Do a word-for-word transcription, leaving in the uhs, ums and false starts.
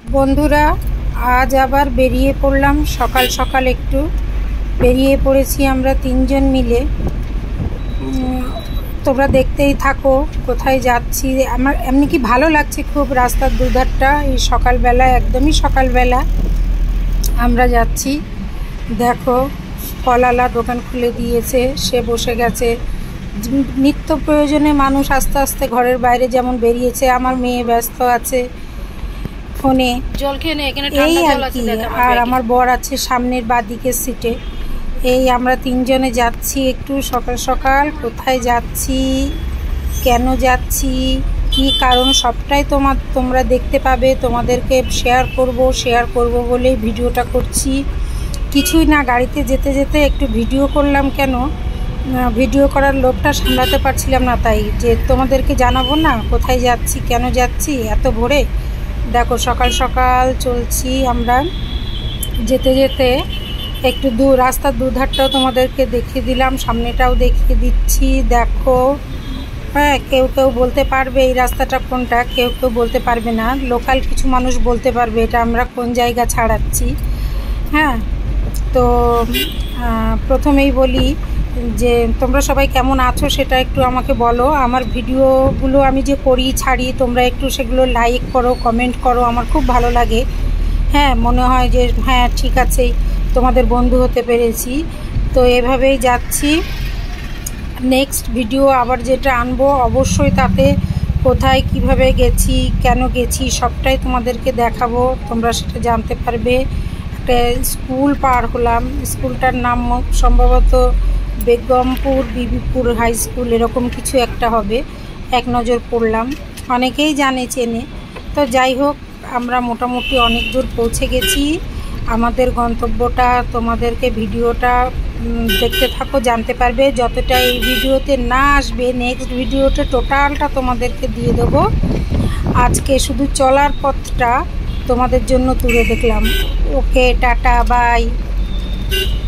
বন্ধুরা, আজ আবার বেরিয়ে পড়লাম। সকাল সকাল একটু বেরিয়ে পড়েছি আমরা তিনজন মিলে। তোমরা দেখতেই থাকো কোথায় যাচ্ছি। আমার এমনি কি ভালো লাগছে খুব রাস্তার দুধারটা। এই সকালবেলা, একদমই সকালবেলা আমরা যাচ্ছি। দেখো, ফলালা দোকান খুলে দিয়েছে, সে বসে গেছে। নিত্য প্রয়োজনে মানুষ আস্তে আস্তে ঘরের বাইরে যেমন বেরিয়েছে। আমার মেয়ে ব্যস্ত আছে ফোনে, জল খেয়ে এখানে এই আর কি। আর আমার বর আছে সামনের বাঁদিকের সিটে। এই আমরা তিনজনে যাচ্ছি একটু সকাল সকাল। কোথায় যাচ্ছি, কেন যাচ্ছি, কি কারণ, সবটাই তোমার তোমরা দেখতে পাবে। তোমাদেরকে শেয়ার করব শেয়ার করব বলেই ভিডিওটা করছি। কিছুই না, গাড়িতে যেতে যেতে একটু ভিডিও করলাম। কেন ভিডিও করার লোভটা সামলাতে পারছিলাম না, তাই যে তোমাদেরকে জানাবো না কোথায় যাচ্ছি, কেন যাচ্ছি এত ভোরে। দেখো, সকাল সকাল চলছি আমরা। যেতে যেতে একটু দু রাস্তার দুধারটাও তোমাদেরকে দেখিয়ে দিলাম, সামনেটাও দেখিয়ে দিচ্ছি। দেখো, হ্যাঁ, কেউ কেউ বলতে পারবে এই রাস্তাটা কোনটা, কেউ কেউ বলতে পারবে না। লোকাল কিছু মানুষ বলতে পারবে এটা আমরা কোন জায়গা ছাড়াচ্ছি। হ্যাঁ, তো প্রথমেই বলি যে তোমরা সবাই কেমন আছো সেটা একটু আমাকে বলো। আমার ভিডিওগুলো আমি যে করি ছাড়ি, তোমরা একটু সেগুলো লাইক করো, কমেন্ট করো, আমার খুব ভালো লাগে। হ্যাঁ, মনে হয় যে হ্যাঁ ঠিক আছে, তোমাদের বন্ধু হতে পেরেছি। তো এভাবেই যাচ্ছি। নেক্সট ভিডিও আবার যেটা আনবো, অবশ্যই তাতে কোথায় কিভাবে গেছি, কেন গেছি, সবটাই তোমাদেরকে দেখাবো, তোমরা সেটা জানতে পারবে। একটা স্কুল পার হলাম, স্কুলটার নাম সম্ভবত বেগমপুর বিবিপুর হাই স্কুল, এরকম কিছু একটা হবে। এক নজর পড়লাম, অনেকেই জানে চেনে। তো যাই হোক, আমরা মোটামুটি অনেক দূর পৌঁছে গেছি। আমাদের গন্তব্যটা তোমাদেরকে ভিডিওটা দেখতে থাকো, জানতে পারবে। যতটা এই ভিডিওতে না আসবে, নেক্সট ভিডিওতে টোটালটা তোমাদেরকে দিয়ে দেবো। আজকে শুধু চলার পথটা তোমাদের জন্য তুলে দেখলাম। Okay, tata, by.